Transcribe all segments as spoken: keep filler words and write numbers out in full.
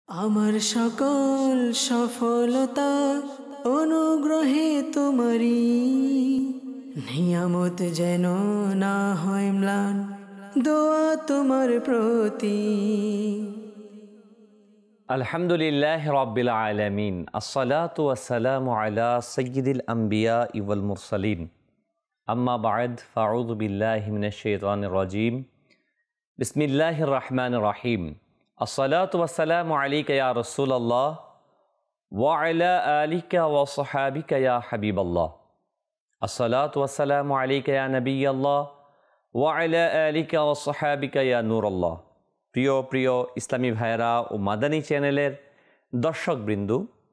আমার সকল সফলতা অনুগ্রহে তোমারি, নিয়ামত যেন না হয় ম্লান, দোয়া তোমার প্রতি। আলহামদুলিল্লাহ রাব্বিল আলামিন, আসসালাতু ওয়াসসালামু আলা সাইয়্যিদিল আমবিয়া ওয়াল মুরসালিন, আম্মা বা'দ, ফাউযু বিল্লাহি মিনাশ শাইতানির রাজীম। বিসমিল্লাহির রহমানির রহিম। আসসালাতু ওয়াসসালামু আলাইকা ইয়া রাসূলুল্লাহ ওয়া আলা আলিকা ওয়া সাহবিকা ইয়া হাবিবাল্লাহ। আসসালাতু ওয়াসসালামু আলাইকা ইয়া নবিয়াল্লাহ ওয়া আলা আলিকা ওয়া সাহবিকা ইয়া নূরাল্লাহ। প্রিয় প্রিয় ইসলামী ভাইয়েরা ও মাদানী চ্যানেলের দর্শকবৃন্দ,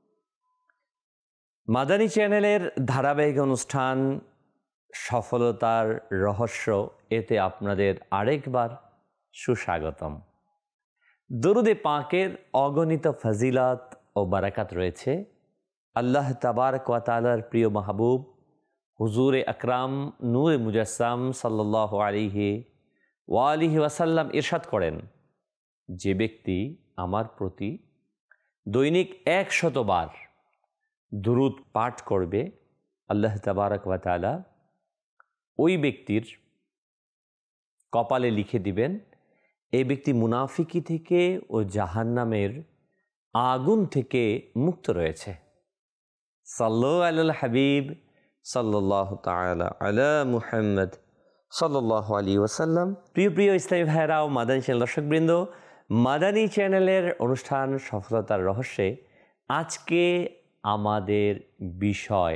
মাদানী চ্যানেলের ধারাবাহিক অনুষ্ঠান সফলতার রহস্য, এতে আপনাদের আরেকবার সুস্বাগতম। দরুদে পাকের অগণিত ফজিলত ও বারাকাত রয়েছে। আল্লাহ তাবারক ওয়া তাআলার প্রিয় মাহবুব হুজুরে আকরাম নূরে মুজাসসাম সাল্লাল্লাহু আলাইহি ওয়া আলিহি ওয়াসাল্লাম ইরশাদ করেন, যে ব্যক্তি আমার প্রতি দৈনিক একশতবার দুরূদ পাঠ করবে, আল্লাহ তাবারক ওয়া তাআলা ওই ব্যক্তির কপালে লিখে দিবেন, এই ব্যক্তি মুনাফিকি থেকে ও জাহান্নামের আগুন থেকে মুক্ত রয়েছে। সাল্লু আলাল হাবিব সাল্লাল্লাহু তাআলা আলা মুহাম্মদ সাল্লাল্লাহু আলাইহি ওয়াসাল্লাম। প্রিয় প্রিয় ইসলামী ভাইয়েরা ও মাদানী চ্যানেল দর্শকবৃন্দ, মাদানী চ্যানেলের অনুষ্ঠান সফলতার রহস্যে আজকে আমাদের বিষয়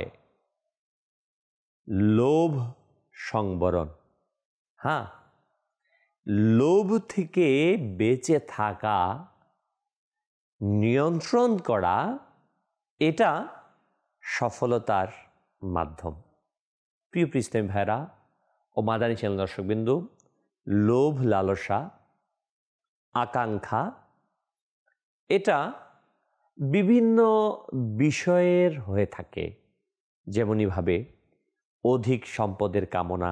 লোভ সংবরণ। হ্যাঁ, লোভ থেকে বেঁচে থাকা, নিয়ন্ত্রণ করা, এটা সফলতার মাধ্যম। প্রিয় প্রিয় ইসলামী ভাইরা ও মাদানী চ্যানেল দর্শকবৃন্দ, লোভ, লালসা, আকাঙ্ক্ষা, এটা বিভিন্ন বিষয়ের হয়ে থাকে। যেমনইভাবে অধিক সম্পদের কামনা,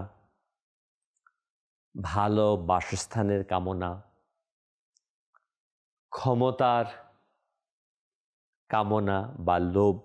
ভালো বাসস্থানের কামনা, ক্ষমতার কামনা বা লোভ,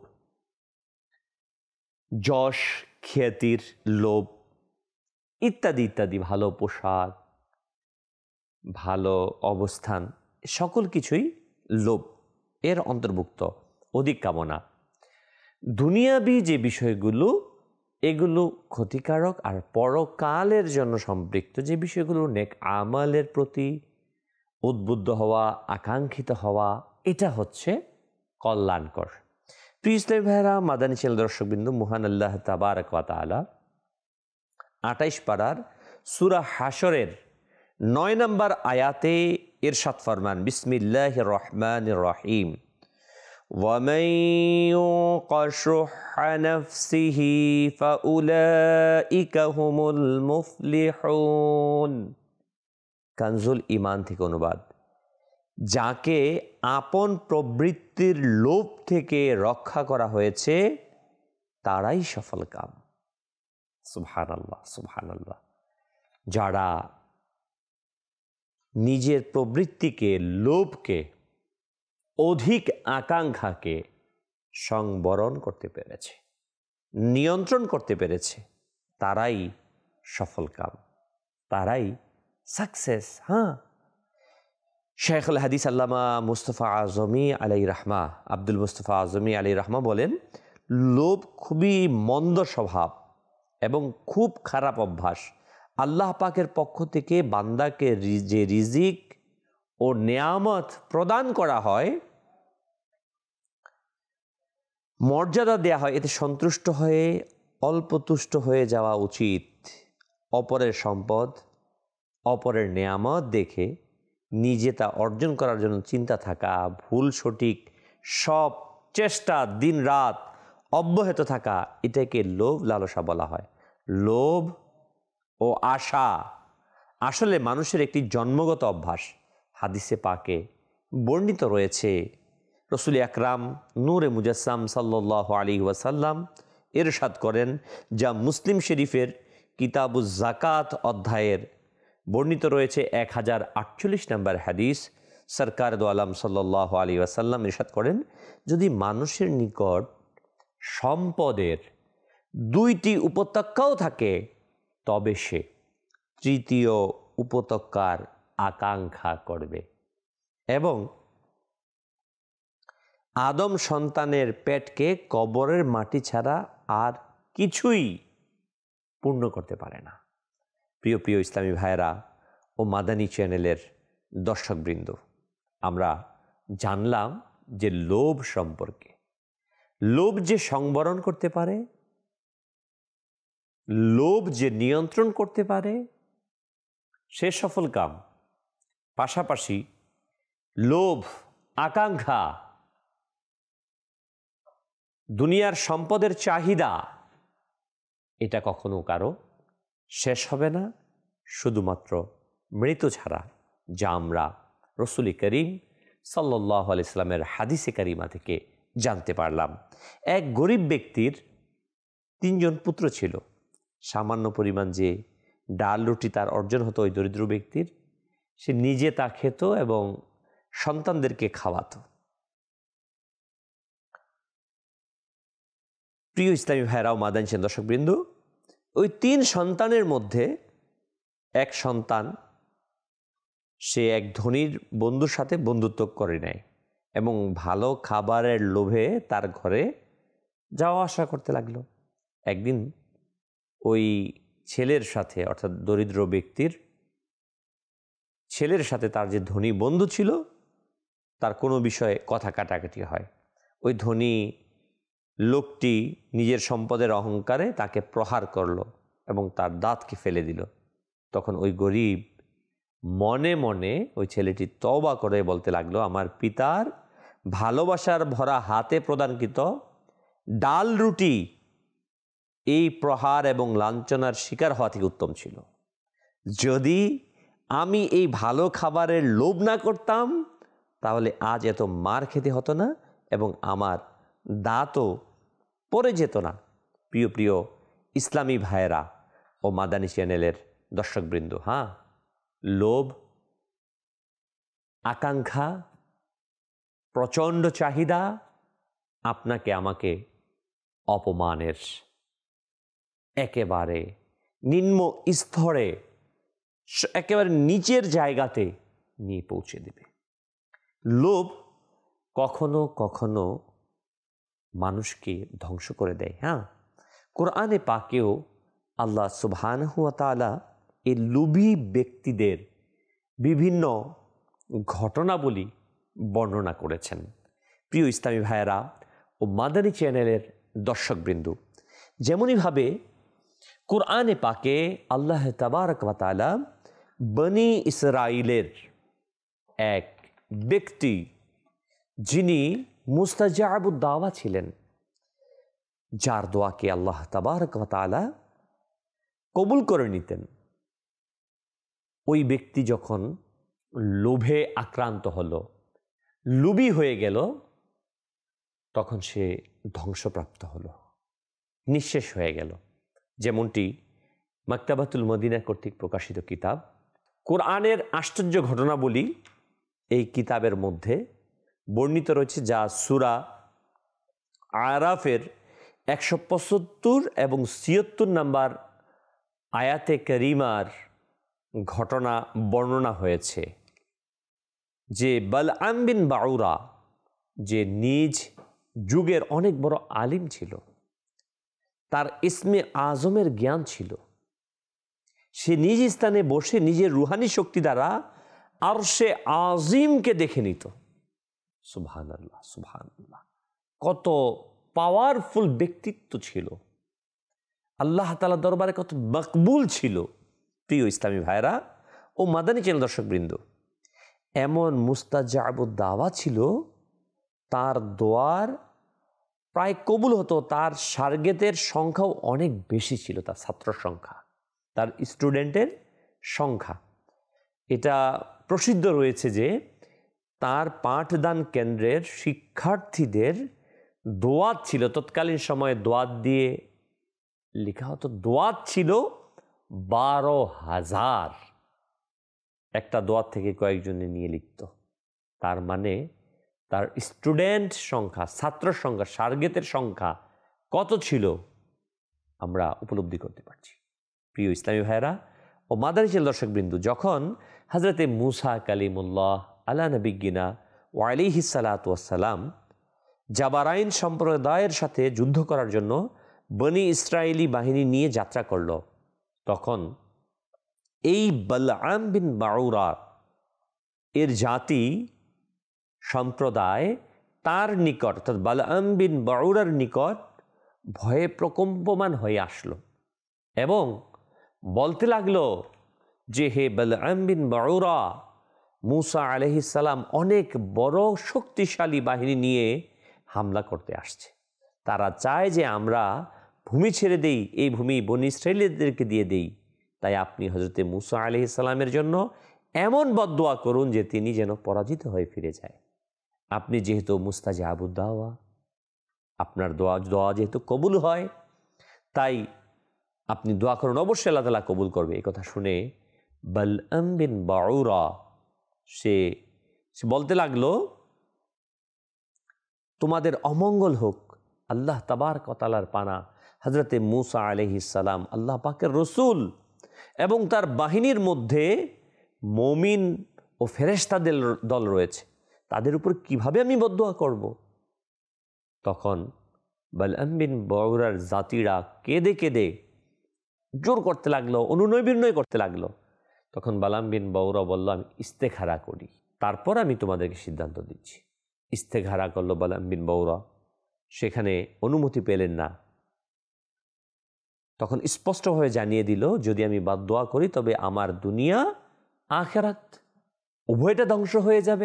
যশ খ্যাতির লোভ, ইত্যাদি ইত্যাদি, ভালো পোশাক, ভালো অবস্থান, সকল কিছুই লোভ এর অন্তর্ভুক্ত। অধিক কামনা, দুনিয়াবি যে বিষয়গুলো, এগুলো ক্ষতিকারক, আর পরকালের জন্য সম্পৃক্ত যে বিষয়গুলো, নেক আমালের প্রতি উদ্বুদ্ধ হওয়া, আকাঙ্ক্ষিত হওয়া, এটা হচ্ছে কল্যাণকর। প্রিয় ইসলামী ভাইয়েরা, মাদানী চ্যানেল দর্শকবৃন্দ, মহান আল্লাহ তাবারক ওয়া তাআলা আটাইশ পারার সূরা হাশরের নয় নম্বর আয়াতে ইরশাদ ফরমান, বিসমিল্লাহির রহমানির রহিম, وَمَنْ يُوقَ شُحَّ نَفْسِهِ فَأُولَئِكَ هُمُ الْمُفْلِحُونَ। কানজুল ঈমান থেকে অনুবাদ, যাকে আপন প্রবৃত্তির লোভ থেকে রক্ষা করা হয়েছে তারাই সফলকাম। সুবহানাল্লাহ, সুবহানাল্লাহ। যারা নিজের প্রবৃত্তিকে, লোভকে, অধিক আকাঙ্ক্ষাকে সংবরণ করতে পেরেছে, নিয়ন্ত্রণ করতে পেরেছে, তারাই সফলকাম, তারাই সাকসেস। হ্যাঁ, শেখুল হাদিস আল্লামা মুস্তফা আজমি আলাই রাহমা, আব্দুল মুস্তফা আজমি আলাই রাহমা বলেন, লোভ খুবই মন্দ স্বভাব এবং খুব খারাপ অভ্যাস। আল্লাহ পাকের পক্ষ থেকে বান্দাকে যে রিজিক ও নেয়ামত প্রদান করা হয়, মর্যাদা দেয়া হয়, এতে সন্তুষ্ট হয়ে অল্প তুষ্ট হয়ে যাওয়া উচিত। অপরের সম্পদ, অপরের নেয়ামত দেখে নিজে তা অর্জন করার জন্য চিন্তা থাকা, ভুল সঠিক সব চেষ্টা দিন রাত অব্যাহত থাকা, এটাকে লোভ লালসা বলা হয়। লোভ ও আশা আসলে মানুষের একটি জন্মগত অভ্যাস। হাদিসে পাকে বর্ণিত রয়েছে, রসুল আকরাম নূরে মুজাসসাম সাল্লাল্লাহু আলাইহি ওয়াসাল্লাম ইরশাদ করেন, যা মুসলিম শরীফের কিতাবুজ জাকাত অধ্যায়ের বর্ণিত রয়েছে এক হাজার আটচল্লিশ নম্বর হাদিস। সরকার দো আলম সাল্লাল্লাহু আলাইহি ওয়াসাল্লাম ইরশাদ করেন, যদি মানুষের নিকট সম্পদের দুইটি উপত্যকাও থাকে তবে সে তৃতীয় উপত্যকার আকাঙ্ক্ষা করবে এবং আদম সন্তানের পেটকে কবরের মাটি ছাড়া আর কিছুই পূর্ণ করতে পারে না। প্রিয় প্রিয় ইসলামী ভাইয়েরা ও মাদানী চ্যানেলের দর্শকবৃন্দ, আমরা জানলাম যে লোভ সম্পর্কে। লোভ যে সংবরণ করতে পারে, লোভ যে নিয়ন্ত্রণ করতে পারে, সে সফল কাম। পাশাপাশি লোভ, আকাঙ্ক্ষা, দুনিয়ার সম্পদের চাহিদা, এটা কখনো কারো শেষ হবে না, শুধুমাত্র মৃত্যু ছাড়া, যা আমরা রাসূল করিম সাল্লাল্লাহু আলাইহি ওয়াসাল্লামের হাদিসে কারিমা থেকে জানতে পারলাম। এক গরিব ব্যক্তির তিনজন পুত্র ছিল। সামান্য পরিমাণ যে ডাল রুটি তার অর্জন হতো ওই দরিদ্র ব্যক্তির, সে নিজে তা খেত এবং সন্তানদেরকে খাওয়াতো। প্রিয় ইসলামী ভাইরাও মাদানী চ্যানেল দর্শকবৃন্দ, ওই তিন সন্তানের মধ্যে এক সন্তান সে এক ধনীর বন্ধুর সাথে বন্ধুত্ব করে নেয় এবং ভালো খাবারের লোভে তার ঘরে যাওয়া আসা করতে লাগলো। একদিন ওই ছেলের সাথে, অর্থাৎ দরিদ্র ব্যক্তির ছেলের সাথে তার যে ধনী বন্ধু ছিল, তার কোনো বিষয়ে কথা কাটাকাটি হয়। ওই ধনী লোকটি নিজের সম্পদের অহংকারে তাকে প্রহার করলো এবং তার দাঁতকে ফেলে দিল। তখন ওই গরিব মনে মনে ওই ছেলেটি তওবা করে বলতে লাগলো, আমার পিতার ভালোবাসার ভরা হাতে প্রদানকৃত ডাল রুটি এই প্রহার এবং লাঞ্ছনার শিকার হওয়া থেকে উত্তম ছিল। যদি আমি এই ভালো খাবারের লোভ না করতাম তাহলে আজ এত মার খেতে হতো না এবং আমার দাঁতও পড়ে যেত না। প্রিয় প্রিয় ইসলামী ভাইয়েরা ও মাদানী চ্যানেলের দর্শকবৃন্দ, হ্যাঁ, লোভ, আকাঙ্ক্ষা, প্রচণ্ড চাহিদা আপনাকে আমাকে অপমানের একেবারে নিম্ন স্তরে, একেবারে নিচের জায়গাতে নিয়ে পৌঁছে দেবে। লোভ কখনো কখনো মানুষকে ধ্বংস করে দেয়। হ্যাঁ, কোরআনে পাকেও আল্লাহ সুবহানাহু ওয়া তাআলা এই লোভী ব্যক্তিদের বিভিন্ন ঘটনাবলী বর্ণনা করেছেন। প্রিয় ইসলামী ভাইয়েরা ও মাদানী চ্যানেলের দর্শকবৃন্দ, যেমনইভাবে কোরআনে পাকে আল্লাহ তাবারক ওয়া তাআলা বনি ইসরাইলের এক ব্যক্তি, যিনি মুস্তাজাবুদ দাওয়া ছিলেন, যার দোয়াকে আল্লাহ তাবারক ওয়া তাআলা কবুল করে নিতেন, ওই ব্যক্তি যখন লোভে আক্রান্ত হলো, লোভী হয়ে গেল, তখন সে ধ্বংসপ্রাপ্ত হলো, নিঃশেষ হয়ে গেল। যেমনটি মাকতাবাতুল মদিনা কর্তৃক প্রকাশিত কিতাব কোরআনের আশ্চর্য ঘটনাবলী এই কিতাবের মধ্যে বর্ণিত রয়েছে, যা সূরা আরাফের একশো পঁচাত্তর এবং ছিয়াত্তর নাম্বার আয়াতে কারিমার ঘটনা বর্ণনা হয়েছে। যে বালআম বিন বাউরা, যে নিজ যুগের অনেক বড় আলিম ছিল, তার ইসমে আজমের জ্ঞান ছিল, সে নিজ স্থানে বসে নিজের রুহানি শক্তি দ্বারা আরশে আজিমকে দেখে নিত। সুবহানাল্লাহ, সুবহানাল্লাহ, কত পাওয়ারফুল ব্যক্তিত্ব ছিল, আল্লাহ তাআলা দরবারে কত মকবুল ছিল। প্রিয় ইসলামী ভাইরা ও মাদানী চ্যানেল দর্শকবৃন্দ, এমন মুস্তাজাবুদ দাওয়া ছিল, তার দোয়ার প্রায় কবুল হতো। তার সার্গেতের সংখ্যাও অনেক বেশি ছিল, তার ছাত্র সংখ্যা, তার স্টুডেন্টের সংখ্যা। এটা প্রসিদ্ধ রয়েছে যে তার পাঠদান কেন্দ্রের শিক্ষার্থীদের দোয়াত ছিল, তৎকালীন সময়ে দোয়াত দিয়ে লেখা হতো, দোয়াত ছিল বারো হাজার। একটা দোয়াত থেকে কয়েকজনে নিয়ে লিখত। তার মানে তার স্টুডেন্ট সংখ্যা, ছাত্র সংখ্যা, সার্গেতের সংখ্যা কত ছিল আমরা উপলব্ধি করতে পারছি। প্রিয় ইসলামী ভাইয়েরা ও মাদারিসের দর্শকবৃন্দু, যখন হজরতে মুসা কালিমুল্লাহ আলা নবিগিনা ও আলাইহিস সালাতু ওয়াস সালাম জাবারাইন সম্প্রদায়ের সাথে যুদ্ধ করার জন্য বনি ইসরায়েলি বাহিনী নিয়ে যাত্রা করল, তখন এই বালআম বিন বাউরা এর জাতি সম্প্রদায় তার নিকট অর্থাৎ বালআম বিন বাউরার নিকট ভয়ে প্রকম্পমান হয়ে আসলো এবং বলতে লাগলো যে হে বালআম বিন বাউরা, মুসা আলাইহিস সালাম অনেক বড় শক্তিশালী বাহিনী নিয়ে হামলা করতে আসছে। তারা চায় যে আমরা ভূমি ছেড়ে দেই, এই ভূমি বনি ইসরায়েলীদেরকে দিয়ে দেই। তাই আপনি হজরতে মুসা আলাইহিস সালামের জন্য এমন বদদোয়া করুন যে তিনি যেন পরাজিত হয়ে ফিরে যায়। আপনি যেহেতু মুস্তাজাবুদ দাওয়া, আপনার দোয়া দোয়া যেহেতু কবুল হয়, তাই আপনি দোয়া করুন, অবশ্যই আল্লাহ তাআলা কবুল করবে। এই কথা শুনে বালআম বিন বাউরা সে সে বলতে লাগলো, তোমাদের অমঙ্গল হোক, আল্লাহ তাবারক ওয়া তাআলার পানা, হজরতে মুসা আলাইহিস সালাম আল্লাহ পাকের রসুল এবং তার বাহিনীর মধ্যে মুমিন ও ফেরেশতাদের দল রয়েছে, তাদের উপর কিভাবে আমি বদদোয়া করব? তখন বালআম বিন বাউরার জাতিরা কেঁদে কেঁদে জোর করতে লাগলো, অনুনয় করতে লাগলো। তখন বালআম বিন বাউরা বলল, আমি ইস্তেখারা করি, তারপর আমি তোমাদেরকে সিদ্ধান্ত দিচ্ছি। ইস্তেখারা করলো বালআম বিন বাউরা, সেখানে অনুমতি পেলেন না। তখন স্পষ্টভাবে জানিয়ে দিল, যদি আমি বদদোয়া করি তবে আমার দুনিয়া আখিরাত উভয়টা ধ্বংস হয়ে যাবে।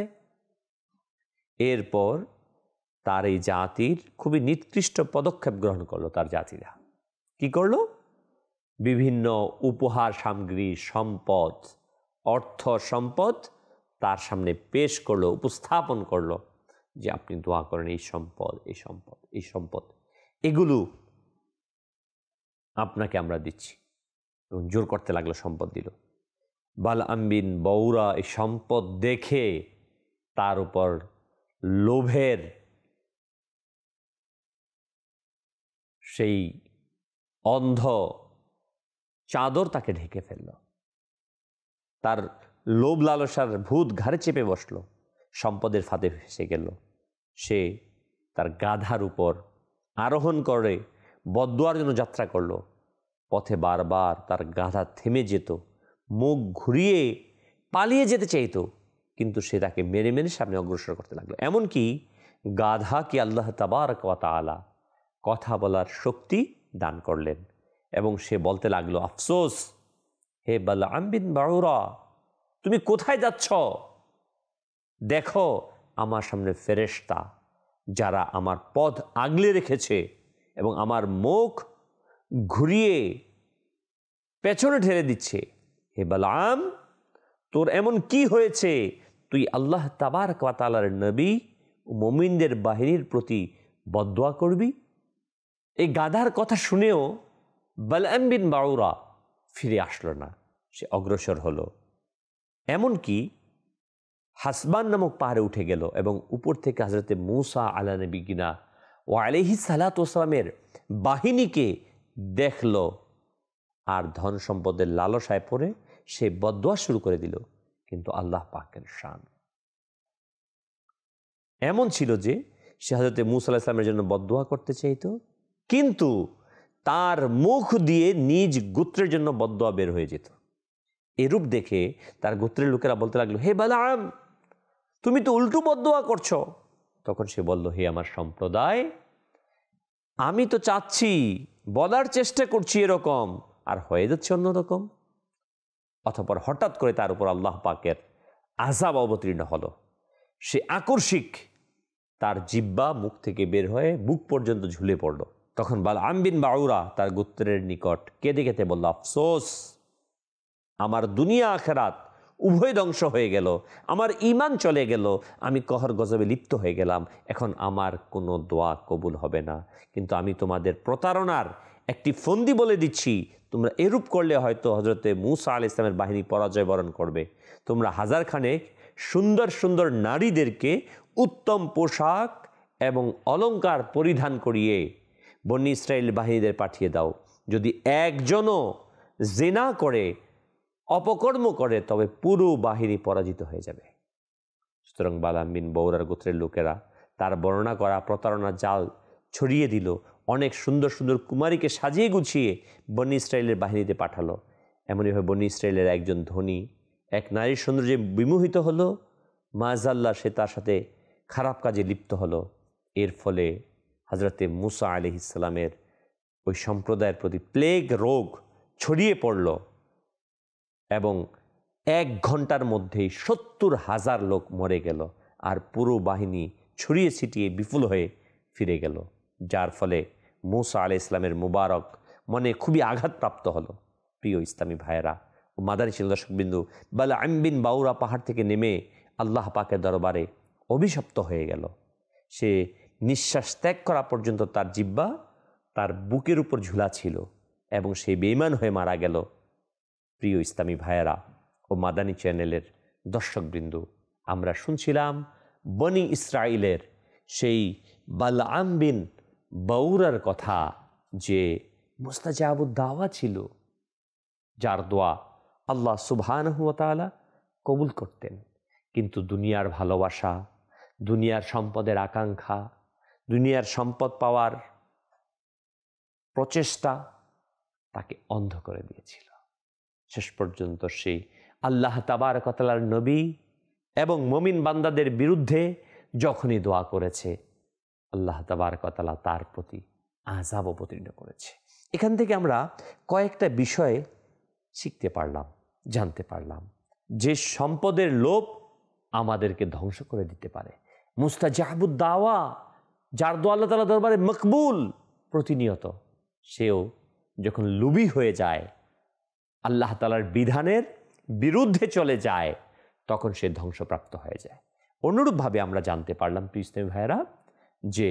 এরপর তার এই জাতির খুবই নিকৃষ্ট পদক্ষেপ গ্রহণ করলো। তার জাতিরা কি করলো? বিভিন্ন উপহার সামগ্রী, সম্পদ, অর্থ সম্পদ তার সামনে পেশ করলো, উপস্থাপন করলো যে আপনি দোয়া করেন এই সম্পদ, এই সম্পদ, এই সম্পদ, এগুলো আপনাকে আমরা দিচ্ছি, এবং জোর করতে লাগলো, সম্পদ দিল। বালআম বিন বাউরা এই সম্পদ দেখে তার উপর লোভের সেই অন্ধ চাদর তাকে ঢেকে ফেলল। তার লোভ লালসার ভূত ঘাড়ে চেপে বসলো, সম্পদের ফাঁদে ফেসে গেল। সে তার গাধার উপর আরোহণ করে বদদোয়ার জন্য যাত্রা করলো। পথে বারবার তার গাধা থেমে যেত, মুখ ঘুরিয়ে পালিয়ে যেতে চাইতো, কিন্তু সে তাকে মেরে মেরে সামনে অগ্রসর করতে লাগলো। এমনকি গাধাকে আল্লাহ তাবারক ওয়া তাআলা কথা বলার শক্তি দান করলেন এবং সে বলতে লাগলো, আফসোস হে বালআম বিন বাউরা, তুমি কোথায় যাচ্ছ? দেখো আমার সামনে ফেরেশতা যারা আমার পথ আগলে রেখেছে এবং আমার মুখ ঘুরিয়ে পেছনে ঠেলে দিচ্ছে। হে বালআম, তোর এমন কি হয়েছে? তুই আল্লাহ তাবারক ওয়া তাআলার নবী ও মুমিনদের বাহিনীর প্রতি বদদোয়া করবি? এই গাধার কথা শুনেও বালআম বিন বাউরা ফিরে আসলো না, সে অগ্রসর হলো। এমনকি হাসবান নামক পাহাড়ে উঠে গেল এবং উপর থেকে হজরতে মুসা আলা নবিগিনা ও আলাইহিস সালাতু ওয়াস সালামের বাহিনীকে দেখল, আর ধন সম্পদের লালসায় পড়ে সে বদদোয়া শুরু করে দিল। কিন্তু আল্লাহ পাকের শান এমন ছিল যে সে হযরতে মূসা আলাইহিস সালামের জন্য বদদোয়া করতে চাইতো, কিন্তু তার মুখ দিয়ে নিজ গোত্রের জন্য বদদোয়া বের হয়ে যেত। এরূপ দেখে তার গোত্রের লোকেরা বলতে লাগলো, হে বালআম, তুমি তো উল্টো বদদোয়া করছো। তখন সে বলল, হে আমার সম্প্রদায়, আমি তো চাচ্ছি, বলার চেষ্টা করছি এরকম, আর হয়ে যাচ্ছে অন্যরকম। অতঃপর হঠাৎ করে তার উপর আল্লাহ পাকের আযাব অবতীর্ণ হলো। সে আকস্মিক তার জিহ্বা মুখ থেকে বের হয়ে বুক পর্যন্ত ঝুলে পড়ল। তখন বালআম বিন বাউরা তার গোত্রের নিকট কেঁদে কেঁদে বলল, আফসোস, আমার দুনিয়া আখিরাত উভয় ধ্বংস হয়ে গেল, আমার ঈমান চলে গেল, আমি কহর গজবে লিপ্ত হয়ে গেলাম। এখন আমার কোনো দোয়া কবুল হবে না। কিন্তু আমি তোমাদের প্রতারণার একটি ফন্দি বলে দিচ্ছি, তোমরা এরূপ করলে হয়তো হজরতে মূসা আলাইহিস সালামের বাহিনী পরাজয় বরণ করবে। তোমরা হাজার খানেক সুন্দর সুন্দর নারীদেরকে উত্তম পোশাক এবং অলংকার পরিধান করিয়ে বনী ইসরাইল বাহিনীদের পাঠিয়ে দাও। যদি একজনও জিনা করে, অপকর্ম করে, তবে পুরো বাহিনী পরাজিত হয়ে যাবে। সুতরাং বালাম বিন বৌরার গোত্রের লোকেরা তার বর্ণনা করা প্রতারণার জাল ছড়িয়ে দিল। অনেক সুন্দর সুন্দর কুমারীকে সাজিয়ে গুছিয়ে বনী ইসরাইলের বাহিনীতে পাঠালো। এমনইভাবে বনী ইসরাইলের একজন ধনী এক নারীর সৌন্দর্যে বিমোহিত হলো, মাজাল্লাহ সে তার সাথে খারাপ কাজে লিপ্ত হলো। এর ফলে হজরতে মুসা আলাইহিস সালামের ওই সম্প্রদায়ের প্রতি প্লেগ রোগ ছড়িয়ে পড়ল এবং এক ঘন্টার মধ্যেই সত্তর হাজার লোক মরে গেল, আর পুরো বাহিনী ছড়িয়ে ছিটিয়ে বিফল হয়ে ফিরে গেল, যার ফলে মুসা আলাইহিস সালামের মুবারক মনে খুবই আঘাতপ্রাপ্ত হলো। প্রিয় ইসলামী ভাইয়েরা ও মাদানী ছিল দর্শকবিন্দু, বালাম বিন বাউরা পাহাড় থেকে নেমে আল্লাহ পাকের দরবারে অভিশপ্ত হয়ে গেল। সে নিঃশ্বাস ত্যাগ করা পর্যন্ত তার জিহ্বা তার বুকের উপর ঝুলা ছিল এবং সে বেঈমান হয়ে মারা গেল। প্রিয় ইসলামী ভাইয়েরা ও মাদানী চ্যানেলের দর্শকবৃন্দ, আমরা শুনছিলাম বনি ইসরাইলের সেই বালাম বিন বাউরার কথা, যে মুস্তাজাবুদ দাওয়া ছিল, যার দোয়া আল্লাহ সুবহানাহু ওয়া তাআলা কবুল করতেন। কিন্তু দুনিয়ার ভালোবাসা, দুনিয়ার সম্পদের আকাঙ্ক্ষা, দুনিয়ার সম্পদ পাওয়ার প্রচেষ্টা তাকে অন্ধ করে দিয়েছিল। শেষ পর্যন্ত সে আল্লাহ তাবারক ওয়া তাআলার নবী এবং মুমিন বান্দাদের বিরুদ্ধে যখনই দোয়া করেছে, আল্লাহ তাবারক ওয়া তাআলা তার প্রতি আযাব অবতীর্ণ করেছে। এখান থেকে আমরা কয়েকটা বিষয়ে শিখতে পারলাম, জানতে পারলাম যে সম্পদের লোভ আমাদেরকে ধ্বংস করে দিতে পারে। মুস্তাজাবুদ দাওয়া, যার দোয়া আল্লাহ তাআলা দরবারে মকবুল প্রতিনিয়ত, সেও যখন লোভী হয়ে যায়, আল্লাহ তাআলার বিধানের বিরুদ্ধে চলে যায়, তখন সে ধ্বংসপ্রাপ্ত হয়ে যায়। অনুরূপভাবে আমরা জানতে পারলাম প্রিয় ইসলামী ভাইয়েরা যে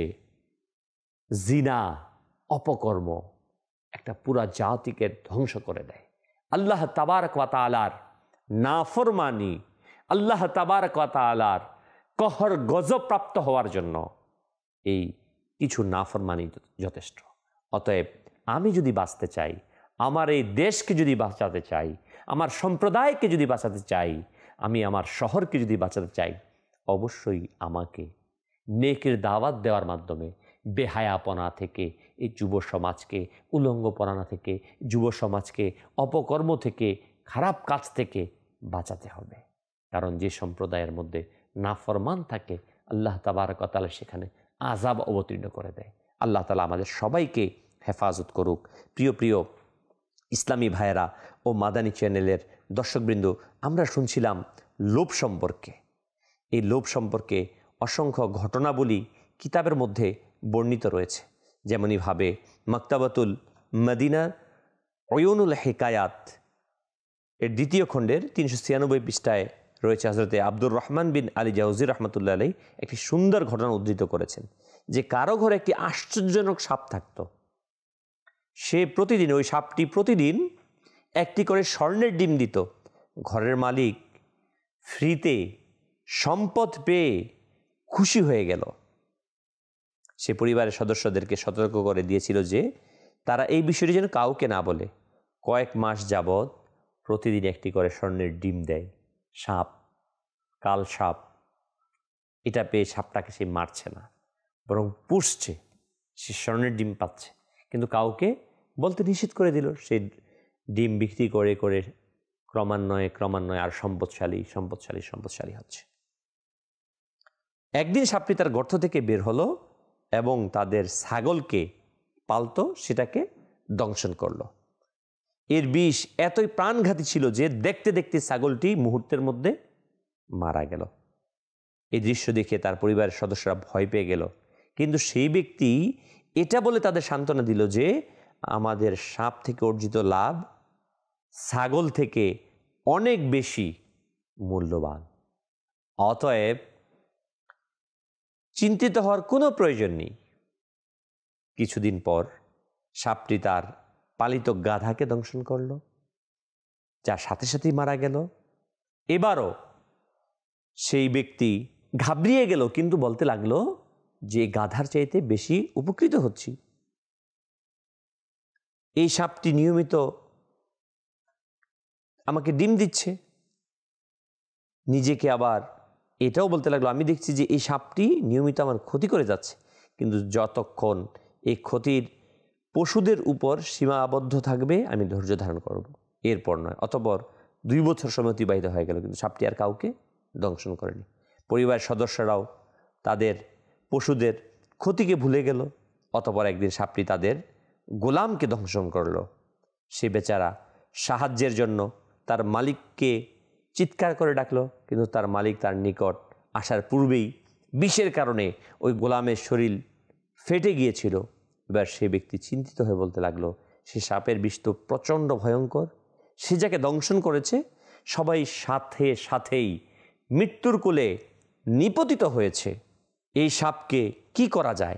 জিনা, অপকর্ম একটা পুরা জাতিকে ধ্বংস করে দেয়। আল্লাহ তাবারক ওয়া তাআলার নাফরমানি, আল্লাহ তাবারক ওয়া তাআলার কহর গজব প্রাপ্ত হওয়ার জন্য এই কিছু নাফরমানি যথেষ্ট। অতএব আমি যদি বাঁচতে চাই, আমার এই দেশকে যদি বাঁচাতে চাই, আমার সম্প্রদায়কে যদি বাঁচাতে চাই, আমি আমার শহরকে যদি বাঁচাতে চাই, অবশ্যই আমাকে নেকের দাওয়াত দেওয়ার মাধ্যমে বেহায়াপনা থেকে এই যুব সমাজকে, উলঙ্গপনা থেকে যুব সমাজকে, অপকর্ম থেকে, খারাপ কাজ থেকে বাঁচাতে হবে। কারণ যে সম্প্রদায়ের মধ্যে নাফরমান থাকে, আল্লাহ তাবারক ওয়া তাআলা সেখানে আযাব অবতীর্ণ করে দেয়। আল্লাহ তাআলা আমাদের সবাইকে হেফাজত করুক। প্রিয় প্রিয় ইসলামী ভাইয়েরা ও মাদানী চ্যানেলের দর্শকবৃন্দ, আমরা শুনছিলাম লোভ সম্পর্কে। এই লোভ সম্পর্কে অসংখ্য ঘটনাবলী কিতাবের মধ্যে বর্ণিত রয়েছে। যেমনইভাবে মাকতাবাতুল মদিনা ওয়ুনুল হিকায়াত এর দ্বিতীয় খণ্ডের তিনশো ছিয়ানব্বই পৃষ্ঠায় রয়েছে, হজরতে আব্দুর রহমান বিন আলী জাওজি রহমতুল্লাহ আলাইহি একটি সুন্দর ঘটনা উদ্ধৃত করেছেন, যে কারো ঘরে একটি আশ্চর্যজনক সাপ থাকত। সে প্রতিদিন, ওই সাপটি প্রতিদিন একটি করে স্বর্ণের ডিম দিত। ঘরের মালিক ফ্রিতে সম্পদ পেয়ে খুশি হয়ে গেল। সে পরিবারের সদস্যদেরকে সতর্ক করে দিয়েছিল যে তারা এই বিষয়টি যেন কাউকে না বলে। কয়েক মাস যাবৎ প্রতিদিন একটি করে স্বর্ণের ডিম দেয় সাপ, কাল সাপ। এটা পেয়ে সাপটাকে সে মারছে না, বরং পুষছে। সে স্বর্ণের ডিম পাচ্ছে, কিন্তু কাউকে বলতে নিষেধ করে দিল। সেই ডিম বিক্রি করে করে ক্রমান্বয়ে ক্রমান্বয়ে আর সম্পদশালী সম্পদশালী সম্পদশালী হচ্ছে। একদিন সাপটি তার গর্ত থেকে বের হলো এবং তাদের ছাগলকে পালতো, সেটাকে দংশন করলো। এর বিষ এতই প্রাণঘাতী ছিল যে দেখতে দেখতে ছাগলটি মুহূর্তের মধ্যে মারা গেল। এই দৃশ্য দেখে তার পরিবারের সদস্যরা ভয় পেয়ে গেল, কিন্তু সেই ব্যক্তি এটা বলে তাদের সান্ত্বনা দিল যে আমাদের সাপ থেকে অর্জিত লাভ ছাগল থেকে অনেক বেশি মূল্যবান, অতএব চিন্তিত হওয়ার কোনো প্রয়োজন নেই। কিছুদিন পর সাপটি তার পালিত গাধাকে দংশন করল, যার সাথে সাথেই মারা গেল। এবারও সেই ব্যক্তি ঘাবড়িয়ে গেল, কিন্তু বলতে লাগলো যে গাধার চাইতে বেশি উপকৃত হচ্ছি। এই সাপটি নিয়মিত আমাকে ডিম দিচ্ছে। নিজেকে আবার এটাও বলতে লাগলো, আমি দেখছি যে এই সাপটি নিয়মিত আমার ক্ষতি করে যাচ্ছে, কিন্তু যতক্ষণ এই ক্ষতির পশুদের উপর সীমাবদ্ধ থাকবে আমি ধৈর্য ধারণ করব, এরপর নয়। অতঃপর দুই বছর সময় অতিবাহিত হয়ে গেল, কিন্তু সাপটি আর কাউকে দংশন করেনি। পরিবারের সদস্যরাও তাদের পশুদের ক্ষতিকে ভুলে গেল। অতঃপর একদিন সাপটি তাদের গোলামকে দংশন করল। সে বেচারা সাহায্যের জন্য তার মালিককে চিৎকার করে ডাকলো, কিন্তু তার মালিক তার নিকট আসার পূর্বেই বিষের কারণে ওই গোলামের শরীর ফেটে গিয়েছিল। এবার সে ব্যক্তি চিন্তিত হয়ে বলতে লাগলো, সে সাপের বিষ তো প্রচণ্ড ভয়ঙ্কর, সে যাকে দংশন করেছে সবাই সাথে সাথেই মৃত্যুর কোলে নিপতিত হয়েছে। এই সাপকে কি করা যায়?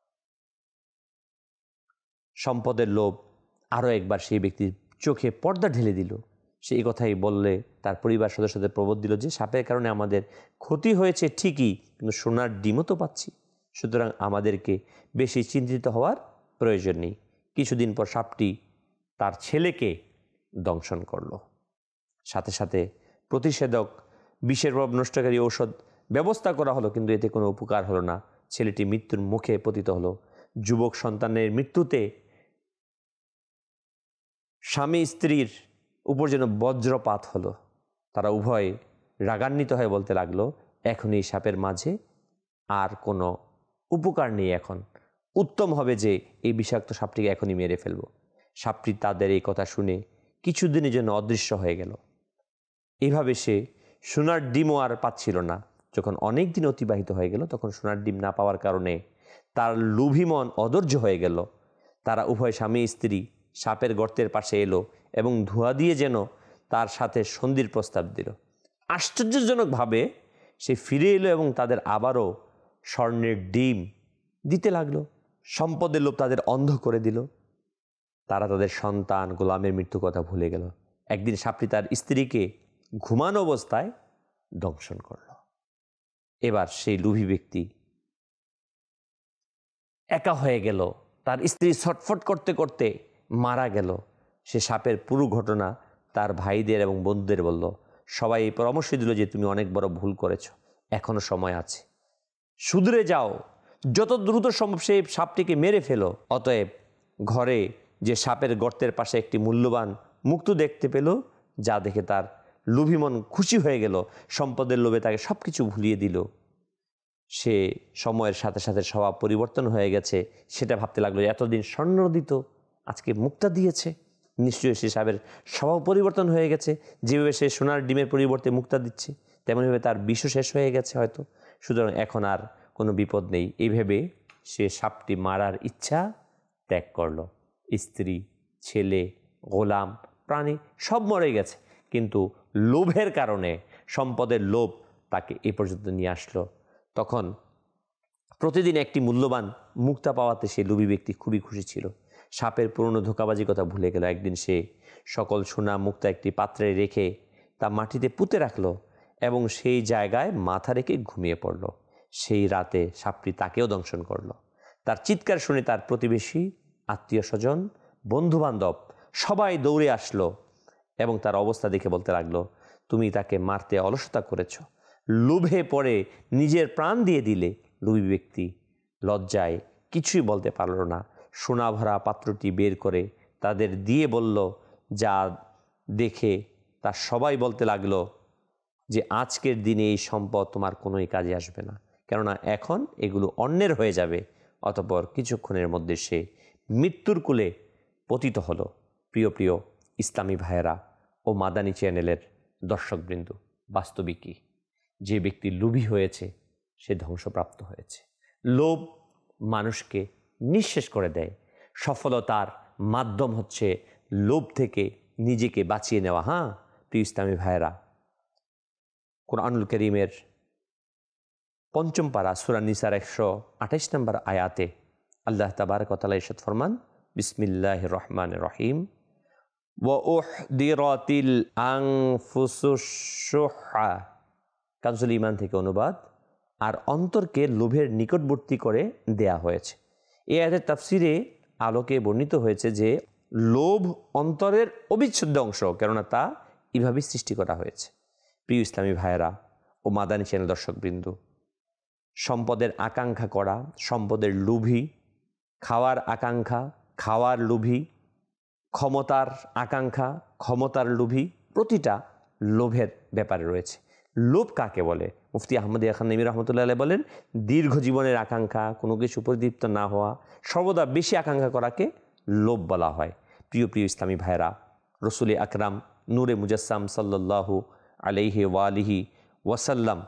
সম্পদের লোভ আরও একবার সেই ব্যক্তির চোখে পর্দা ঢেলে দিল। সেই কথাই বললে তার পরিবার সদস্যদের প্রবোধ দিল যে সাপের কারণে আমাদের ক্ষতি হয়েছে ঠিকই, কিন্তু সোনার ডিমও তো পাচ্ছি, সুতরাং আমাদেরকে বেশি চিন্তিত হওয়ার প্রয়োজন নেই। কিছুদিন পর সাপটি তার ছেলেকে দংশন করল। সাথে সাথে প্রতিষেধক, বিষের প্রভাব নষ্টকারী ঔষধ ব্যবস্থা করা হলো, কিন্তু এতে কোনো উপকার হলো না। ছেলেটি মৃত্যুর মুখে পতিত হলো। যুবক সন্তানের মৃত্যুতে স্বামী স্ত্রীর উপর যেন বজ্রপাত হলো। তারা উভয় রাগান্বিত হয়ে বলতে লাগলো, এখন এই সাপের মাঝে আর কোনো উপকার নেই, এখন উত্তম হবে যে এই বিষাক্ত সাপটিকে এখনই মেরে ফেলব। সাপটি তাদের এই কথা শুনে কিছুদিনের জন্য অদৃশ্য হয়ে গেল। এইভাবে সে সোনার ডিমও আর পাচ্ছিল না। যখন অনেক দিন অতিবাহিত হয়ে গেল, তখন সোনার ডিম না পাওয়ার কারণে তার লোভী মন অধৈর্য হয়ে গেল। তারা উভয় স্বামী স্ত্রী সাপের গর্তের পাশে এলো এবং ধোঁয়া দিয়ে যেন তার সাথে সন্ধির প্রস্তাব দিল। আশ্চর্যজনকভাবে সে ফিরে এলো এবং তাদের আবারও স্বর্ণের ডিম দিতে লাগলো। সম্পদের লোভ তাদের অন্ধ করে দিল। তারা তাদের সন্তান গোলামের মৃত্যু কথা ভুলে গেল। একদিন সাপটি তার স্ত্রীকে ঘুমানো অবস্থায় দংশন করল। এবার সেই লোভী ব্যক্তি একা হয়ে গেল। তার স্ত্রী ছটফট করতে করতে মারা গেল। সে সাপের পুরো ঘটনা তার ভাইদের এবং বন্ধুদের বলল। সবাই এই পরামর্শ দিল যে তুমি অনেক বড় ভুল করেছ, এখনো সময় আছে, শুধরে যাও, যত দ্রুত সম্ভব সেই সাপটিকে মেরে ফেলো। অতএব ঘরে যে সাপের গর্তের পাশে একটি মূল্যবান মুক্তো দেখতে পেল, যা দেখে তার লোভী মন খুশি হয়ে গেল। সম্পদের লোভে তাকে সব কিছু ভুলিয়ে দিল। সে সময়ের সাথে সাথে স্বভাব পরিবর্তন হয়ে গেছে। সেটা ভাবতে লাগলো, এতদিন স্বর্ণ দিত, আজকে মুক্তা দিয়েছে, নিশ্চয়ই সে সাপের স্বভাব পরিবর্তন হয়ে গেছে। যেভাবে সে সোনার ডিমের পরিবর্তে মুক্তা দিচ্ছে, তেমনভাবে তার বিষ শেষ হয়ে গেছে হয়তো, সুতরাং এখন আর কোনো বিপদ নেই। এইভাবে সে সাপটি মারার ইচ্ছা ত্যাগ করল। স্ত্রী, ছেলে, গোলাম, প্রাণী সব মরে গেছে, কিন্তু লোভের কারণে, সম্পদের লোভ তাকে এ পর্যন্ত নিয়ে আসলো। তখন প্রতিদিন একটি মূল্যবান মুক্তা পাওয়াতে সে লোভী ব্যক্তি খুবই খুশি ছিল। সাপের পুরনো ধোঁকাবাজি কথা ভুলে গেল। একদিন সে সকল সোনা মুক্তা একটি পাত্রে রেখে তা মাটিতে পুঁতে রাখলো এবং সেই জায়গায় মাথা রেখে ঘুমিয়ে পড়ল। সেই রাতে সাপটি তাকেও দংশন করল। তার চিৎকার শুনে তার প্রতিবেশী, আত্মীয় স্বজন, বন্ধুবান্ধব সবাই দৌড়ে আসলো এবং তার অবস্থা দেখে বলতে লাগলো, তুমি তাকে মারতে অলসতা করেছ, লোভে পড়ে নিজের প্রাণ দিয়ে দিলে। লোভী ব্যক্তি লজ্জায় কিছুই বলতে পারল না। সোনা ভরা পাত্রটি বের করে তাদের দিয়ে বলল, যা দেখে তার সবাই বলতে লাগলো যে আজকের দিনে এই সম্পদ তোমার কোনোই কাজে আসবে না, কেননা এখন এগুলো অন্যের হয়ে যাবে। অতঃপর কিছুক্ষণের মধ্যে সে মৃত্যুর কোলে পতিত হলো। প্রিয় প্রিয় ইসলামী ভাইয়েরা ও মাদানী চ্যানেলের দর্শকবৃন্দ, বাস্তবিকই যে ব্যক্তি লোভী হয়েছে সে ধ্বংসপ্রাপ্ত হয়েছে। লোভ মানুষকে নিঃশেষ করে দেয়। সফলতার মাধ্যম হচ্ছে লোভ থেকে নিজেকে বাঁচিয়ে নেওয়া। হ্যাঁ প্রিয় ইসলামী ভাইয়েরা, কোরআনুল কারীমের পঞ্চম পারা সূরা নিসার একশো আঠাইশ নম্বর আয়াতে আল্লাহ তাবারক ওয়া তাআলা ইরশাদ ফরমান, বিসমিল্লাহির রহমানির রহিম, ওয়া উহদিরাতিল আনফুসুশ শুহা কানজুল ঈমান থেকে অনুবাদ। আর অন্তরকে লোভের নিকটবর্তী করে দেয়া হয়েছে। এই আয়াতের তাফসিরে আলোকে বর্ণিত হয়েছে যে লোভ অন্তরের অবিচ্ছেদ্য অংশ, কেননা তা এভাবেই সৃষ্টি করা হয়েছে। প্রিয় ইসলামী ভাইয়েরা ও মাদানী চ্যানেল দর্শকবৃন্দ, সম্পদের আকাঙ্ক্ষা করা, সম্পদের লোভী, খাওয়ার আকাঙ্ক্ষা, খাওয়ার লোভী, ক্ষমতার আকাঙ্ক্ষা, ক্ষমতার লোভী, প্রতিটা লোভের ব্যাপারে রয়েছে। লোভ কাকে বলে? মুফতি আহমদ খান নেমী রহমতুল্লাহ আলাইহি বলেন, দীর্ঘ জীবনের আকাঙ্ক্ষা, কোনো কিছু পরিতৃপ্ত না হওয়া, সর্বদা বেশি আকাঙ্ক্ষা করাকে লোভ বলা হয়। প্রিয় প্রিয় ইসলামী ভাইরা, রসুল আকরাম নূরে মুজাসসাম সাল্লাল্লাহু আলাইহি ওয়ালিহি ওয়াসাল্লাম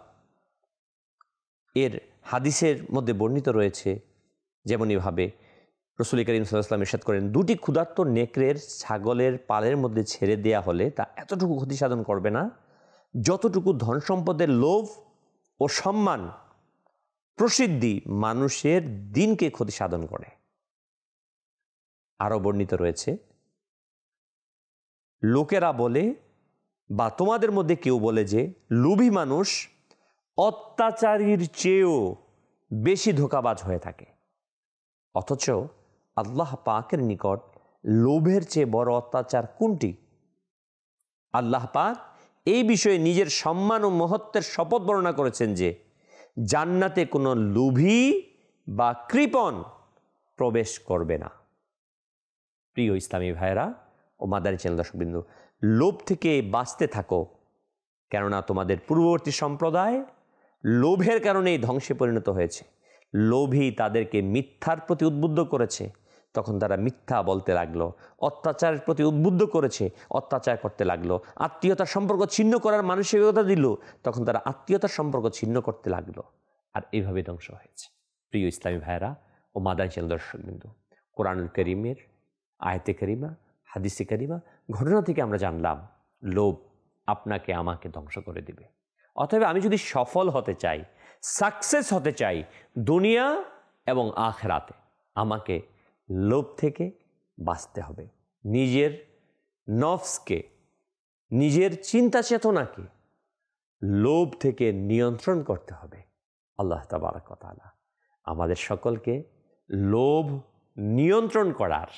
এর হাদিসের মধ্যে বর্ণিত রয়েছে, যেমনইভাবে রসুল করিম সাল্লাল্লাহু আলাইহি ওয়াসাল্লাম ইরশাদ করেন, দুটি ক্ষুধার্ত নেকড়ের ছাগলের পালের মধ্যে ছেড়ে দেয়া হলে তা এতটুকু ক্ষতি সাধন করবে না যতটুকু ধন সম্পদের লোভ ও সম্মান প্রসিদ্ধি মানুষের দিনকে ক্ষতি সাধন করে। আরও বর্ণিত রয়েছে, লোকেরা বলে বা তোমাদের মধ্যে কেউ বলে যে লোভী মানুষ অত্যাচারীর চেয়েও বেশি ধোঁকাবাজ হয়ে থাকে, অথচ আল্লাহ পাকের নিকট লোভের চেয়ে বড় অত্যাচার কোনটি? আল্লাহ পাক এই বিষয়ে নিজের সম্মান ও মহত্বের শপথ বর্ণনা করেছেন যে জান্নাতে কোনো লোভী বা কৃপণ প্রবেশ করবে না। প্রিয় ইসলামী ভাইরা ও মাদানী চ্যানেল দর্শকবৃন্দ, লোভ থেকে বাঁচতে থাকো, কেননা তোমাদের পূর্ববর্তী সম্প্রদায় লোভের কারণেই ধ্বংসে পরিণত হয়েছে। লোভী তাদেরকে মিথ্যার প্রতি উদ্বুদ্ধ করেছে, তখন তারা মিথ্যা বলতে লাগলো। অত্যাচারের প্রতি উদ্বুদ্ধ করেছে, অত্যাচার করতে লাগলো। আত্মীয়তার সম্পর্ক ছিন্ন করার মানসিকতা দিল, তখন তারা আত্মীয়তার সম্পর্ক ছিন্ন করতে লাগলো। আর এইভাবে ধ্বংস হয়েছে। প্রিয় ইসলামী ভাইরা ও মাদানী চ্যানেল দর্শকবৃন্দ, কোরআনুল কারীমের আয়াতে কারিমা, হাদিসে কারিমা, ঘটনা থেকে আমরা জানলাম লোভ আপনাকে আমাকে ধ্বংস করে দিবে। অতএব আমি যদি সফল হতে চাই, সাকসেস হতে চাই দুনিয়া এবং আখিরাতে, আমাকে লোভ থেকে বাঁচতে হবে। নিজের নফসকে, নিজের চিন্তা চেতনাকে লোভ থেকে নিয়ন্ত্রণ করতে হবে। আল্লাহ তাবারক ওয়া তাআলা আমাদের সকলকে লোভ নিয়ন্ত্রণ করার,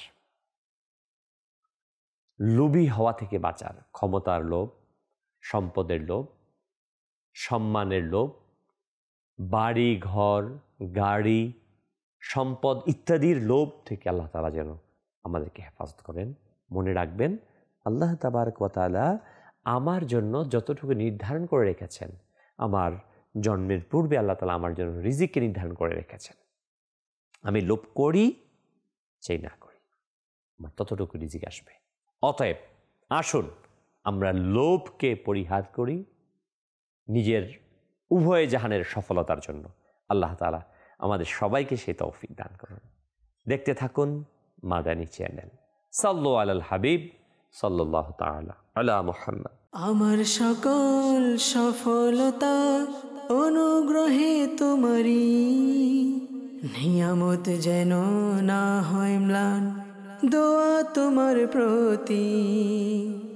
লোভী হওয়া থেকে বাঁচার, ক্ষমতার লোভ, সম্পদের লোভ, সম্মানের লোভ, বাড়ি ঘর গাড়ি সম্পদ ইত্যাদির লোভ থেকে আল্লাহ তাআলা যেন আমাদেরকে হেফাজত করেন। মনে রাখবেন, আল্লাহ তাবারক ওয়া তাআলা আমার জন্য যতটুকু নির্ধারণ করে রেখেছেন, আমার জন্মের পূর্বে আল্লাহ তাআলা আমার জন্য রিজিককে নির্ধারণ করে রেখেছেন। আমি লোভ করি চাই না করি, আমার ততটুকু রিজিক আসবে। অতএব আসুন আমরা লোভকে পরিহার করি নিজের উভয় জাহানের সফলতার জন্য। আল্লাহ তাআলা আমাদের সবাইকে সেই তৌফিক দান করুন। দেখতে থাকুন মাদানী চ্যানেল। সাল্লু আলাল হাবিব সাল্লাল্লাহু তাআলা আলা মুহাম্মদ। আমার সকল সফলতা অনুগ্রহে তোমারি, নিয়ামত যেন না হয় ম্লান, দোয়া তোমার প্রতি।